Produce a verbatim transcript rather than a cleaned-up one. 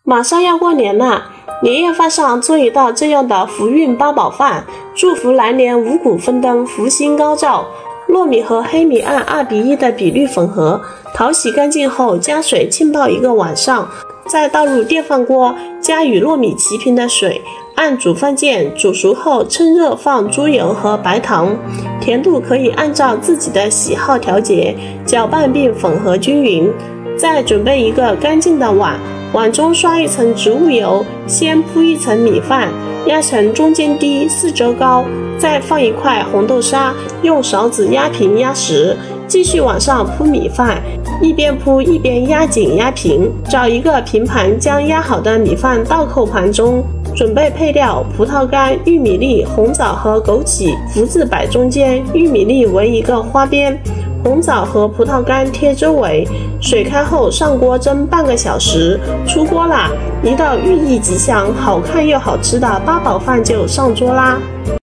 马上要过年了，年夜饭上做一道这样的福运八宝饭，祝福来年五谷丰登，福星高照。糯米和黑米按二比一的比率混合，淘洗干净后加水浸泡一个晚上，再倒入电饭锅，加与糯米齐平的水，按煮饭键煮熟后趁热放猪油和白糖，甜度可以按照自己的喜好调节，搅拌并混合均匀。再准备一个干净的碗，碗中刷一层植物油，先铺一层米饭，压成中间低四周高，再放一块红豆沙，用勺子压平压实，继续往上铺米饭，一边铺一边压紧压平。找一个平盘，将压好的米饭倒扣盘中，准备配料：葡萄干、玉米粒、红枣和枸杞，福字摆中间，玉米粒为一个花边，红枣和葡萄干贴周围。水开后上锅蒸半个小时，出锅啦！一道寓意吉祥、好看又好吃的八宝饭就上桌啦！